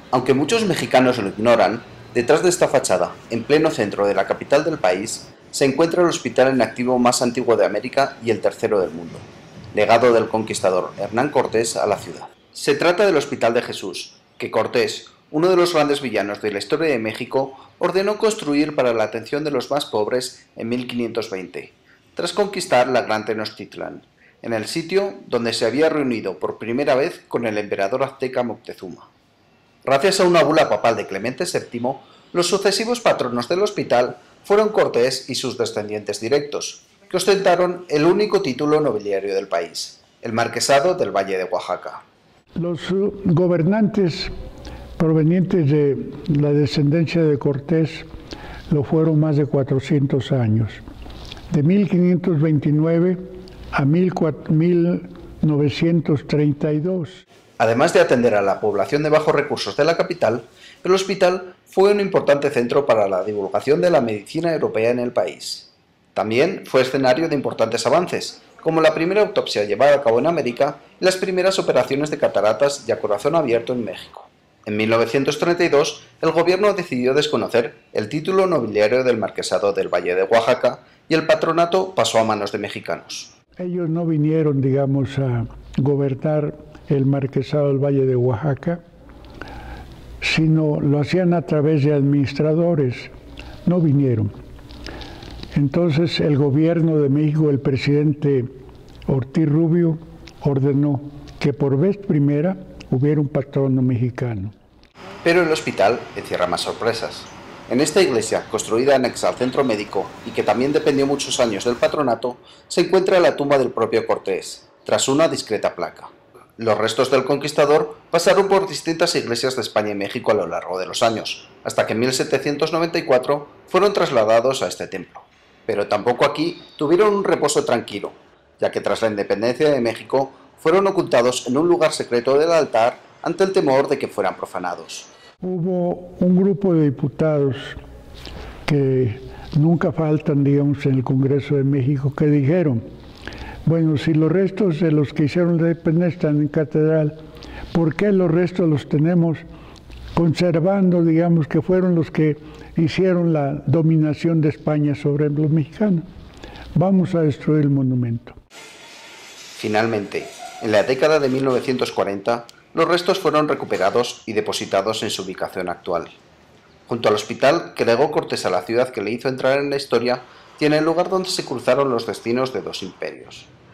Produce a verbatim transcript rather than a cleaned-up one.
Aunque muchos mexicanos lo ignoran, detrás de esta fachada, en pleno centro de la capital del país, se encuentra el hospital en activo más antiguo de América y el tercero del mundo, legado del conquistador Hernán Cortés a la ciudad. Se trata del Hospital de Jesús, que Cortés, uno de los grandes villanos de la historia de México, ordenó construir para la atención de los más pobres en mil quinientos veinte, tras conquistar la Gran Tenochtitlan, en el sitio donde se había reunido por primera vez con el emperador azteca Moctezuma. Gracias a una bula papal de Clemente séptimo, los sucesivos patronos del hospital fueron Cortés y sus descendientes directos, que ostentaron el único título nobiliario del país, el Marquesado del Valle de Oaxaca. Los gobernantes provenientes de la descendencia de Cortés lo fueron más de cuatrocientos años, de mil quinientos veintinueve a mil novecientos treinta y dos. Además de atender a la población de bajos recursos de la capital, el hospital fue un importante centro para la divulgación de la medicina europea en el país. También fue escenario de importantes avances, como la primera autopsia llevada a cabo en América y las primeras operaciones de cataratas y a corazón abierto en México. En mil novecientos treinta y dos, el gobierno decidió desconocer el título nobiliario del Marquesado del Valle de Oaxaca y el patronato pasó a manos de mexicanos. Ellos no vinieron, digamos, a gobernar el Marquesado del Valle de Oaxaca, sino lo hacían a través de administradores, no vinieron. Entonces el gobierno de México, el presidente Ortiz Rubio, ordenó que por vez primera hubiera un patrono mexicano. Pero el hospital encierra más sorpresas. En esta iglesia, construida anexa al centro médico y que también dependió muchos años del patronato, se encuentra la tumba del propio Cortés, tras una discreta placa. Los restos del conquistador pasaron por distintas iglesias de España y México a lo largo de los años, hasta que en mil setecientos noventa y cuatro fueron trasladados a este templo. Pero tampoco aquí tuvieron un reposo tranquilo, ya que tras la independencia de México fueron ocultados en un lugar secreto del altar ante el temor de que fueran profanados. Hubo un grupo de diputados que nunca faltan, digamos, en el Congreso de México, que dijeron: bueno, si los restos de los que hicieron la independencia están en catedral, ¿por qué los restos los tenemos conservando, digamos, que fueron los que hicieron la dominación de España sobre los mexicanos? Vamos a destruir el monumento. Finalmente, en la década de mil novecientos cuarenta, los restos fueron recuperados y depositados en su ubicación actual. Junto al hospital que legó Cortés a la ciudad que le hizo entrar en la historia, tiene el lugar donde se cruzaron los destinos de dos imperios.